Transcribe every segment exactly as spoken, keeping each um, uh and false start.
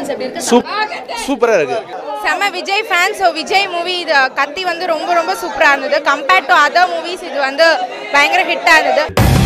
Performance எப்படி இருக்கு? சூப்பரா இருக்கு. செம Vijay fan. So Vijay movie இது கத்தி வந்து ரொம்ப ரொம்ப சூப்பராக இருந்தது. கம்பேர்ட் டு அதர் மூவிஸ் இது வந்து பயங்கர ஹிட்டாக இருந்தது.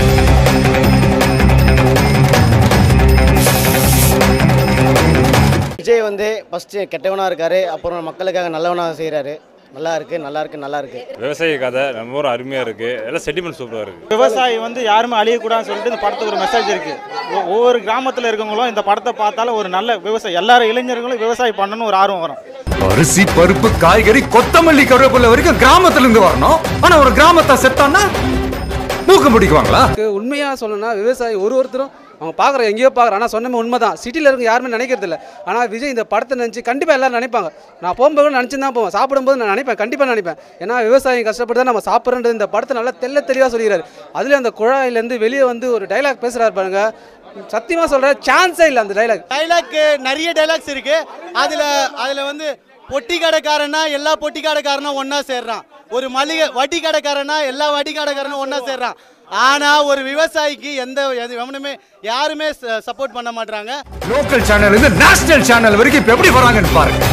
விஜய் வந்து ஃபஸ்ட்டு கெட்டவனாக இருக்கார், அப்புறம் மக்களுக்காக நல்லவனாக செய்கிறாரு. நல்லா இருக்கு நல்லா இருக்கு நல்லா இருக்கு. விவசாய கதை ரொம்ப ஒரு அருமையாக இருக்குது. எல்லாம் சென்டிமெண்ட் சூப்பராக இருக்குது. விவசாயி வந்து யாருமே அழியக்கூடாதுன்னு சொல்லிட்டு இந்த படத்துக்கு ஒரு மெசேஜ் இருக்குது. ஒவ்வொரு கிராமத்தில் இருக்கவங்களும் இந்த படத்தை பார்த்தாலும் ஒரு நல்ல விவசாயம், எல்லாரும் இளைஞர்களும் விவசாயம் பண்ணணும்னு ஒரு ஆர்வம் வரும். அரிசி பருப்பு காய்கறி கொத்தமல்லி கருவேப்பிலை வரைக்கும் கிராமத்துல இருந்து வரணும். ஆனா ஒரு கிராமத்தை செத்தான்னா மூக்க முடிக்குவாங்களா? உண்மையாக சொல்லணும்னா விவசாயி ஒரு ஒருத்தரும் அவங்க பார்க்குற எங்கேயோ பார்க்குறேன். ஆனால் சொன்னமே உண்மை தான். சிட்டியில் இருக்க யாருமே நினைக்கிறது இல்லை. ஆனால் விஜய் இந்த படத்தை நினச்சி கண்டிப்பாக எல்லோரும் நினைப்பாங்க. நான் போகும்போது நினச்சி தான் போவேன், சாப்பிடும்போது நான் நினைப்பேன், கண்டிப்பாக நினைப்பேன். ஏன்னா விவசாயம் கஷ்டப்பட்டு தான் நம்ம சாப்பிட்றன்றது இந்த படத்தை நல்லா தெல்ல தெளிவாக சொல்லிக்கிறாரு. அதில் அந்த குழாயிலேருந்து வெளியே வந்து ஒரு டைலாக் பேசுகிறாரு பாருங்க, சத்தியமாக சொல்கிறேன் சான்ஸே இல்லை. அந்த டைலாக் டைலாக் நிறைய டைலாக்ஸ் இருக்குது. அதில் அதில் வந்து பொட்டி கடைக்காரனா எல்லா பொட்டி கடைக்காரனும் ஒன்றா சேர்றான். ஒரு மளிகை வட்டி கடைக்காரனா எல்லா வட்டி கடைக்காரனும் ஒன்றா சேர்றான். ஆனால் ஒரு விவசாயிக்கு எந்த எவனுமே யாருமே சப்போர்ட் பண்ண மாட்டாங்க. லோக்கல் சேனல் இருந்து நேஷனல் சேனல் வரைக்கும் இப்போ எப்படி வராங்கன்னு பாருங்க.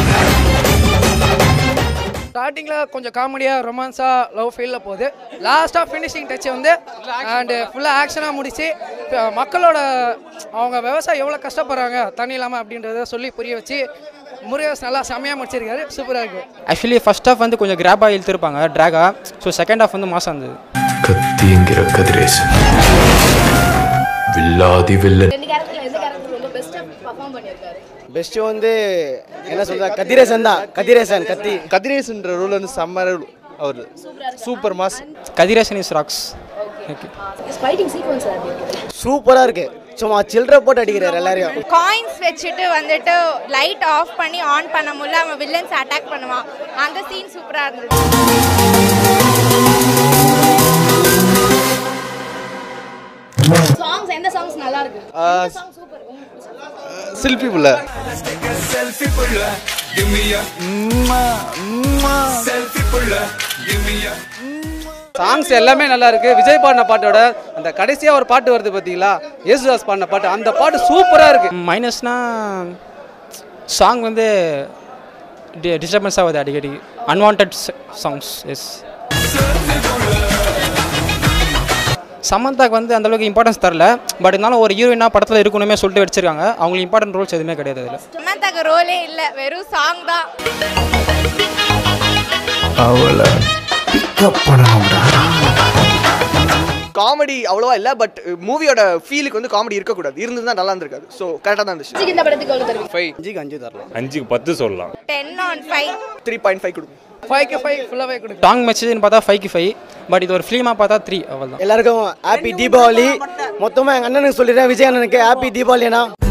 ஸ்டார்டிங்கில் கொஞ்சம் காமெடியாக ரொமான்ஸாக லவ் ஃபீலில் போகுது. லாஸ்ட்டாக ஃபினிஷிங் டச் வந்து அண்டு ஃபுல்லாக ஆக்ஷனாக முடிச்சு மக்களோட அவங்க விவசாயம் எவ்வளோ கஷ்டப்படுறாங்க தண்ணி இல்லாமல் அப்படின்றத சொல்லி புரிய வச்சு முருகேஷ் நல்லா செம்மையாக முடிச்சிருக்காரு. சூப்பராக இருக்குது. ஆக்சுவலி ஃபர்ஸ்ட் ஹாஃப் வந்து கொஞ்சம் கிராபாக இழுத்துருப்பாங்க ட்ராகா. ஸோ செகண்ட் ஹாஃப் வந்து மாசம் இருந்தது. கத்திங்கிற கதிரேசன் வில்லாதி வில்லன். ரெண்டு கேரக்டர்ல எந்த கேரக்டர் ரொம்ப பெஸ்டா பெர்ஃபார்ம் பண்ணிருக்காரு? பெஸ்ட் வந்து என்ன சொல்றா கதிரேசன் தான். கதிரேசன் கத்தி கதிரேசன்ற ரோல் வந்து செம்ம அவர் super mass. Kathiresan is rocks. Fighting sequence எப்படி இருக்கு? சூப்பராக இருக்கு. சும்மா சில்லற போட்டு அடிக்கிறார் எல்லாரையும். காயின்ஸ் வச்சுட்டு வந்துட்டு லைட் ஆஃப் பண்ணி ஆன் பண்ண முடியல அவன் வில்லன்ஸ் அட்டாக் பண்ணுவான். அந்த சீன் சூப்பராக இருந்தது. சாங்ஸ் எந்த சாங்ஸ் நல்லா இருக்கு? எந்த சாங் சூப்பர்? செல்ஃபி புள்ள செல்ஃபி புள்ள கிவ் மீ a செல்ஃபி புள்ள கிவ் மீ a. சாங்ஸ் எல்லாமே நல்லா இருக்குது. விஜய் பாடின பாட்டோட அந்த கடைசியாக ஒரு பாட்டு வருது பார்த்தீங்களா, யேசுதாஸ் பாடின பாட்டு, அந்த பாட்டு சூப்பராக இருக்குது. மைனஸ்னால் சாங் வந்து டி டிஸ்டர்பன்ஸ் ஆகுது அடிக்கடி. Unwanted songs. எஸ். சமந்தாக்கு வந்து அந்தளவுக்கு இம்பார்ட்டன்ஸ் தரல. பட் இருந்தாலும் ஒரு ஹீரோயினாக படத்தில் இருக்கணுமே சொல்லிட்டு வச்சிருக்காங்க. அவங்களுக்கு இம்பார்ட்டன்ட் ரோல்ஸ் எதுவுமே கிடையாது அதில். சமந்தாக்கு ரோலே இல்லை, வெறும் சாங் தான். அவளை பிக்கப் பண்ணணும்டா. காமெடி அவ்வளோவா இல்லை, பட் மூவியோட ஃபீலுக்கு வந்து காமெடி இருக்கக்கூடாது. இருந்தது தான் நல்லா இருந்திருக்காது. ஸோ கரெக்டாக தான் இருந்துச்சு. இந்த படத்துக்கு எவ்வளவு தருவீங்க? ஃபைவ் அஞ்சுக்கு அஞ்சு தரலாம். அஞ்சுக்கு பத்து சொல்லலாம். Ten on five. Three point five கொடுக்கும். ஃபைவ்க்கு ஃபைவ் ஃபுல்லாகவே கொடுக்கும். டாங் மெசேஜ்னு பார்த்தா ஃபைவ்க்கு ஃபைவ். பட் இது ஒரு ஃபிலிமாக பார்த்தா த்ரீ. அவ்வளோ தான். எல்லாருக்கும் ஹாப்பி தீபாவளி. மொத்தமாக எங்கள் அண்ணனுக்கு சொல்லிடுறேன், விஜய் அண்ணனுக்கு ஹாப்பி தீபாவளினா.